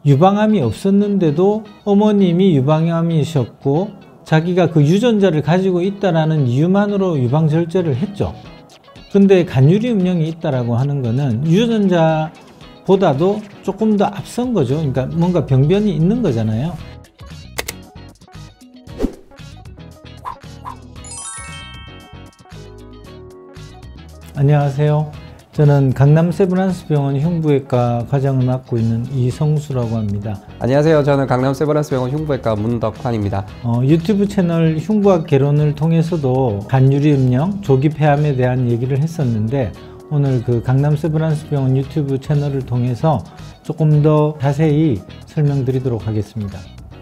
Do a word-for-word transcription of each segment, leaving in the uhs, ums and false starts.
유방암이 없었는데도 어머님이 유방암이셨고 자기가 그 유전자를 가지고 있다라는 이유만으로 유방절제를 했죠. 근데 간유리 음령이 있다라고 하는 거는 유전자보다도 조금 더 앞선 거죠. 그러니까 뭔가 병변이 있는 거잖아요. 안녕하세요. 저는 강남 세브란스병원 흉부외과 과장을 맡고 있는 이성수라고 합니다. 안녕하세요. 저는 강남 세브란스병원 흉부외과 문덕환입니다. 어, 유튜브 채널 흉부학 개론을 통해서도 간유리 음령, 조기 폐암에 대한 얘기를 했었는데 오늘 그 강남 세브란스병원 유튜브 채널을 통해서 조금 더 자세히 설명드리도록 하겠습니다.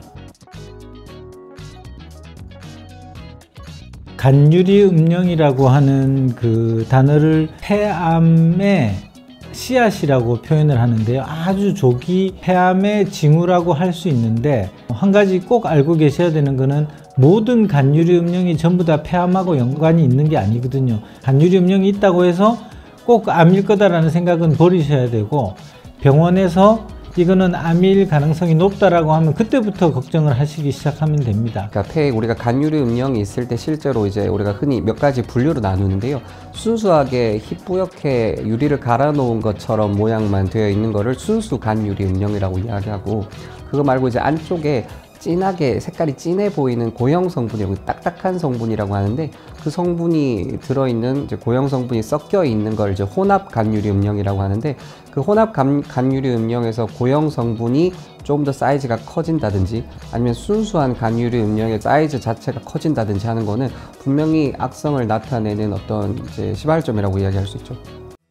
간유리 음령이라고 하는 그 단어를 폐암의 씨앗이라고 표현을 하는데요. 아주 조기 폐암의 징후라고 할 수 있는데 한 가지 꼭 알고 계셔야 되는 거는 모든 간유리 음령이 전부 다 폐암하고 연관이 있는 게 아니거든요. 간유리 음령이 있다고 해서 꼭 암일 거다라는 생각은 버리셔야 되고 병원에서 이거는 암일 가능성이 높다라고 하면 그때부터 걱정을 하시기 시작하면 됩니다. 그러니까 폐에 우리가 간유리 음령이 있을 때 실제로 이제 우리가 흔히 몇 가지 분류로 나누는데요. 순수하게 희뿌옇게 유리를 갈아 놓은 것처럼 모양만 되어 있는 거를 순수 간유리 음령이라고 이야기하고, 그거 말고 이제 안쪽에 진하게 색깔이 진해 보이는 고형 성분이라고, 딱딱한 성분이라고 하는데 그 성분이 들어있는 이제 고형 성분이 섞여 있는 걸 이제 혼합 간유리 음령이라고 하는데, 그 혼합 간, 간유리 음령에서 고형 성분이 좀 더 사이즈가 커진다든지 아니면 순수한 간유리 음령의 사이즈 자체가 커진다든지 하는 거는 분명히 악성을 나타내는 어떤 이제 시발점이라고 이야기할 수 있죠.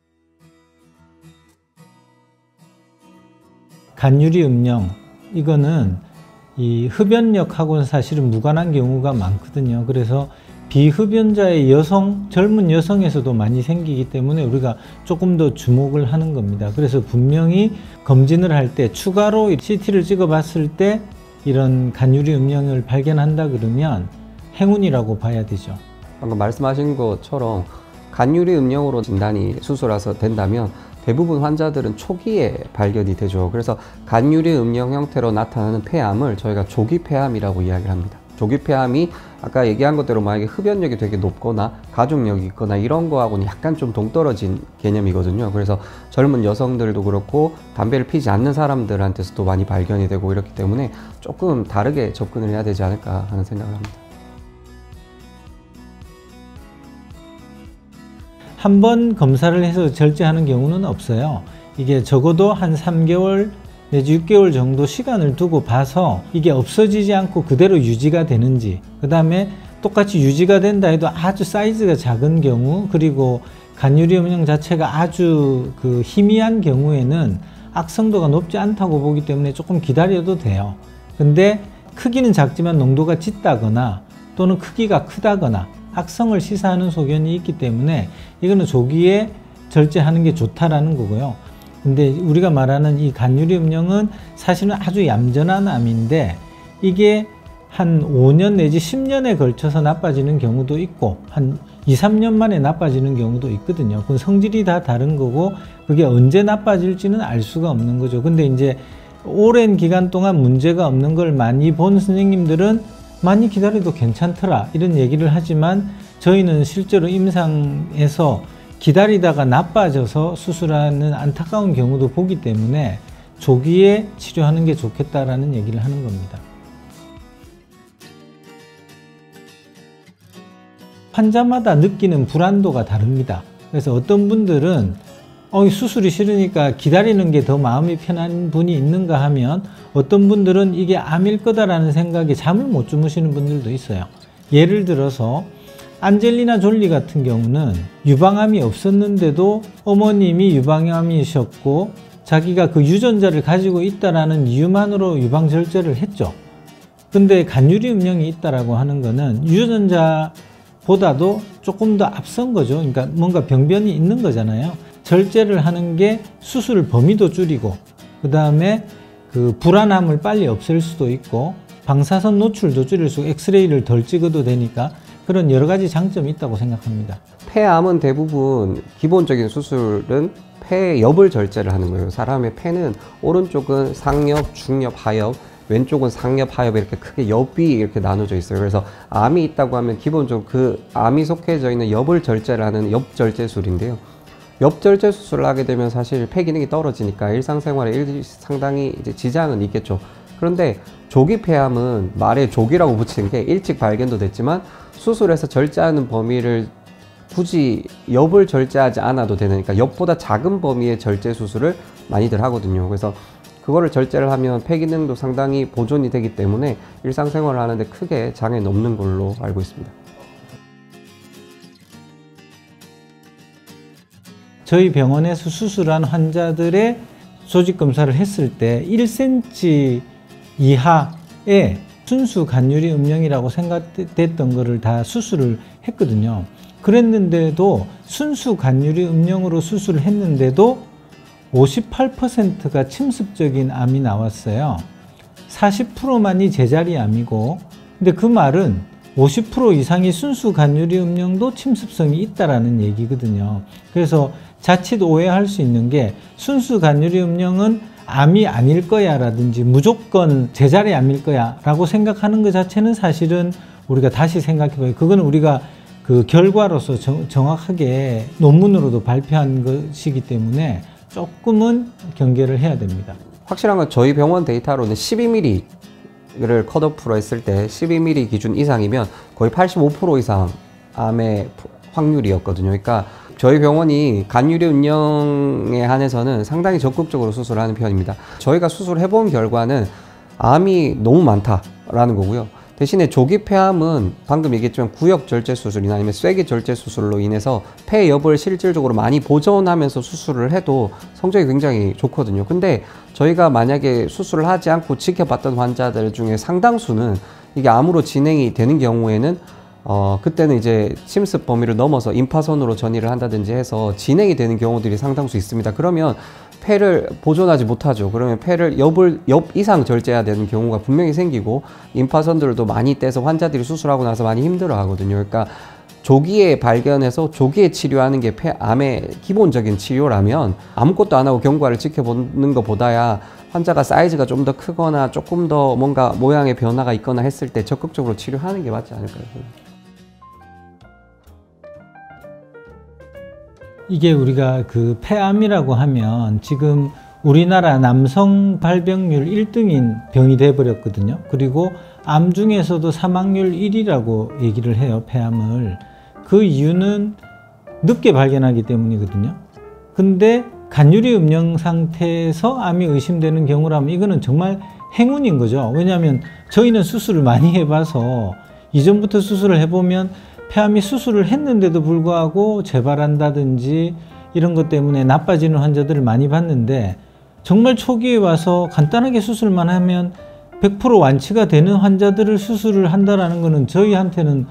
간유리 음령, 이거는 이 흡연력하고는 사실은 무관한 경우가 많거든요. 그래서 비흡연자의 여성, 젊은 여성에서도 많이 생기기 때문에 우리가 조금 더 주목을 하는 겁니다. 그래서 분명히 검진을 할 때 추가로 씨티를 찍어 봤을 때 이런 간유리 음령을 발견한다 그러면 행운이라고 봐야 되죠. 방금 말씀하신 것처럼 간유리 음령으로 진단이 수술해서 된다면 대부분 환자들은 초기에 발견이 되죠. 그래서 간유리 음령 형태로 나타나는 폐암을 저희가 조기 폐암이라고 이야기를 합니다. 조기 폐암이 아까 얘기한 것대로 만약에 흡연력이 되게 높거나 가족력이 있거나 이런 거하고는 약간 좀 동떨어진 개념이거든요. 그래서 젊은 여성들도 그렇고 담배를 피지 않는 사람들한테서도 많이 발견이 되고 이렇기 때문에 조금 다르게 접근을 해야 되지 않을까 하는 생각을 합니다. 한 번 검사를 해서 절제하는 경우는 없어요. 이게 적어도 한 삼 개월 내지 육 개월 정도 시간을 두고 봐서 이게 없어지지 않고 그대로 유지가 되는지, 그 다음에 똑같이 유지가 된다 해도 아주 사이즈가 작은 경우, 그리고 간유리 음령 자체가 아주 그 희미한 경우에는 악성도가 높지 않다고 보기 때문에 조금 기다려도 돼요. 근데 크기는 작지만 농도가 짙다거나 또는 크기가 크다거나 악성을 시사하는 소견이 있기 때문에 이거는 조기에 절제하는 게 좋다라는 거고요. 근데 우리가 말하는 이 간유리 음령은 사실은 아주 얌전한 암인데 이게 한 오 년 내지 십 년에 걸쳐서 나빠지는 경우도 있고 한 이, 삼 년 만에 나빠지는 경우도 있거든요. 그건 성질이 다 다른 거고 그게 언제 나빠질지는 알 수가 없는 거죠. 근데 이제 오랜 기간 동안 문제가 없는 걸 많이 본 선생님들은 많이 기다려도 괜찮더라 이런 얘기를 하지만 저희는 실제로 임상에서 기다리다가 나빠져서 수술하는 안타까운 경우도 보기 때문에 조기에 치료하는 게 좋겠다라는 얘기를 하는 겁니다. 환자마다 느끼는 불안도가 다릅니다. 그래서 어떤 분들은 어, 수술이 싫으니까 기다리는 게 더 마음이 편한 분이 있는가 하면 어떤 분들은 이게 암일 거다라는 생각에 잠을 못 주무시는 분들도 있어요. 예를 들어서 안젤리나 졸리 같은 경우는 유방암이 없었는데도 어머님이 유방암이셨고 자기가 그 유전자를 가지고 있다라는 이유만으로 유방절제를 했죠. 근데 간유리 음령이 있다라고 하는 거는 유전자보다도 조금 더 앞선 거죠. 그러니까 뭔가 병변이 있는 거잖아요. 절제를 하는 게 수술 범위도 줄이고 그 다음에 그 불안함을 빨리 없앨 수도 있고 방사선 노출도 줄일 수, 엑스레이를 덜 찍어도 되니까, 그 그런 여러 가지 장점이 있다고 생각합니다. 폐암은 대부분 기본적인 수술은 폐엽을 절제를 하는 거예요. 사람의 폐는 오른쪽은 상엽, 중엽, 하엽, 왼쪽은 상엽, 하엽 이렇게 크게 엽이 이렇게 나눠져 있어요. 그래서 암이 있다고 하면 기본적으로 그 암이 속해져 있는 엽을 절제를 하는 엽절제술인데요. 엽절제 수술을 하게 되면 사실 폐 기능이 떨어지니까 일상생활에 일, 상당히 이제 지장은 있겠죠. 그런데 조기 폐암은 말에 조기라고 붙이는 게 일찍 발견도 됐지만 수술해서 절제하는 범위를 굳이 엽을 절제하지 않아도 되는, 그러니까 엽보다 작은 범위의 절제 수술을 많이들 하거든요. 그래서 그거를 절제를 하면 폐 기능도 상당히 보존이 되기 때문에 일상생활을 하는데 크게 장애는 없는 걸로 알고 있습니다. 저희 병원에서 수술한 환자들의 조직 검사를 했을 때 일 센티미터 이하의 순수 간유리 음영이라고 생각됐던 거를 다 수술을 했거든요. 그랬는데도 순수 간유리 음영으로 수술을 했는데도 오십팔 퍼센트가 침습적인 암이 나왔어요. 사십 퍼센트만이 제자리 암이고, 근데 그 말은 오십 퍼센트 이상이 순수 간유리 음영도 침습성이 있다라는 얘기거든요. 그래서 자칫 오해할 수 있는 게 순수 간유리 음영은 암이 아닐 거야 라든지 무조건 제자리 암일 거야 라고 생각하는 것 자체는 사실은 우리가 다시 생각해 봐요. 그거는 우리가 그 결과로서 정, 정확하게 논문으로도 발표한 것이기 때문에 조금은 경계를 해야 됩니다. 확실한 건 저희 병원 데이터로는 십이 밀리미터를 컷오프로 했을 때 십이 밀리미터 기준 이상이면 거의 팔십오 퍼센트 이상 암의 확률이었거든요. 그러니까 저희 병원이 간유리 음영에 한해서는 상당히 적극적으로 수술하는 편입니다. 저희가 수술해본 결과는 암이 너무 많다라는 거고요. 대신에 조기 폐암은 방금 얘기했지만 구역 절제 수술이나 아니면 쐐기 절제 수술로 인해서 폐엽을 실질적으로 많이 보존하면서 수술을 해도 성적이 굉장히 좋거든요. 근데 저희가 만약에 수술을 하지 않고 지켜봤던 환자들 중에 상당수는 이게 암으로 진행이 되는 경우에는 어, 그때는 이제 침습 범위를 넘어서 임파선으로 전이를 한다든지 해서 진행이 되는 경우들이 상당수 있습니다. 그러면 폐를 보존하지 못하죠. 그러면 폐를 엽을, 엽 이상 절제해야 되는 경우가 분명히 생기고 임파선들도 많이 떼서 환자들이 수술하고 나서 많이 힘들어 하거든요. 그러니까 조기에 발견해서 조기에 치료하는 게 폐암의 기본적인 치료라면 아무것도 안 하고 경과를 지켜보는 것보다야 환자가 사이즈가 좀 더 크거나 조금 더 뭔가 모양의 변화가 있거나 했을 때 적극적으로 치료하는 게 맞지 않을까요? 이게 우리가 그 폐암이라고 하면 지금 우리나라 남성 발병률 일 등인 병이 돼버렸거든요. 그리고 암 중에서도 사망률 일 위라고 얘기를 해요, 폐암을. 그 이유는 늦게 발견하기 때문이거든요. 근데 간유리 음영 상태에서 암이 의심되는 경우라면 이거는 정말 행운인 거죠. 왜냐하면 저희는 수술을 많이 해봐서 이전부터 수술을 해보면 폐암이 수술을 했는데도 불구하고 재발한다든지 이런 것 때문에 나빠지는 환자들을 많이 봤는데 정말 초기에 와서 간단하게 수술만 하면 백 퍼센트 완치가 되는 환자들을 수술을 한다는 것은 저희한테는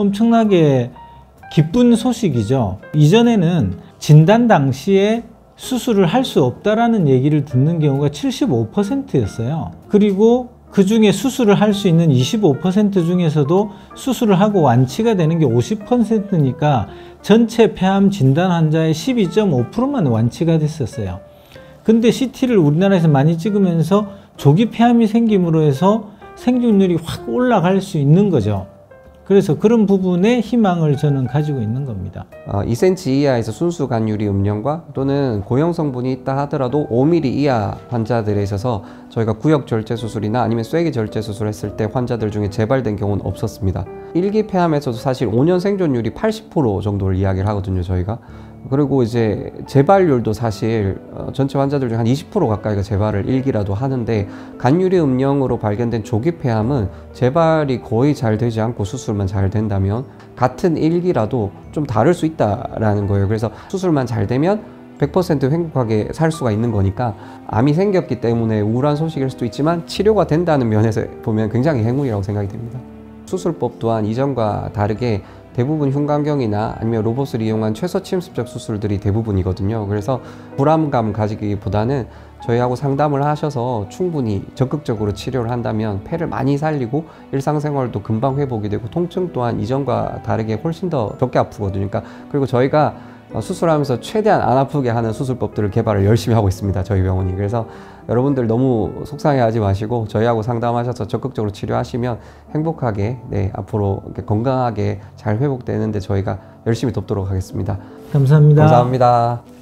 엄청나게 기쁜 소식이죠. 이전에는 진단 당시에 수술을 할 수 없다라는 얘기를 듣는 경우가 칠십오 퍼센트였어요. 그리고 그 중에 수술을 할 수 있는 이십오 퍼센트 중에서도 수술을 하고 완치가 되는 게 오십 퍼센트니까 전체 폐암 진단 환자의 십이 점 오 퍼센트만 완치가 됐었어요. 근데 씨티를 우리나라에서 많이 찍으면서 조기 폐암이 생김으로 해서 생존율이 확 올라갈 수 있는 거죠. 그래서 그런 부분에 희망을 저는 가지고 있는 겁니다. 어, 이 센티미터 이하에서 순수 간유리 음영과 또는 고형 성분이 있다 하더라도 오 밀리미터 이하 환자들에 있어서 저희가 구역 절제 수술이나 아니면 쐐기 절제 수술을 했을 때 환자들 중에 재발된 경우는 없었습니다. 일 기 폐암에서도 사실 오 년 생존율이 팔십 퍼센트 정도를 이야기를 하거든요, 저희가. 그리고 이제 재발률도 사실 어, 전체 환자들 중 한 이십 퍼센트 가까이가 재발을 일 기라도 하는데 간유리 음영으로 발견된 조기 폐암은 재발이 거의 잘 되지 않고 수술만 잘 된다면 같은 일 기라도 좀 다를 수 있다라는 거예요. 그래서 수술만 잘 되면 백 퍼센트 행복하게 살 수가 있는 거니까 암이 생겼기 때문에 우울한 소식일 수도 있지만 치료가 된다는 면에서 보면 굉장히 행운이라고 생각이 됩니다. 수술법 또한 이전과 다르게 대부분 흉곽경이나 아니면 로봇을 이용한 최소 침습적 수술들이 대부분이거든요. 그래서 불안감 가지기보다는 저희하고 상담을 하셔서 충분히 적극적으로 치료를 한다면 폐를 많이 살리고 일상생활도 금방 회복이 되고 통증 또한 이전과 다르게 훨씬 더 적게 아프거든요. 그러니까 그리고 저희가 수술하면서 최대한 안 아프게 하는 수술법들을 개발을 열심히 하고 있습니다. 저희 병원이. 그래서 여러분들 너무 속상해하지 마시고 저희하고 상담하셔서 적극적으로 치료하시면 행복하게 네, 앞으로 이렇게 건강하게 잘 회복되는데 저희가 열심히 돕도록 하겠습니다. 감사합니다. 감사합니다.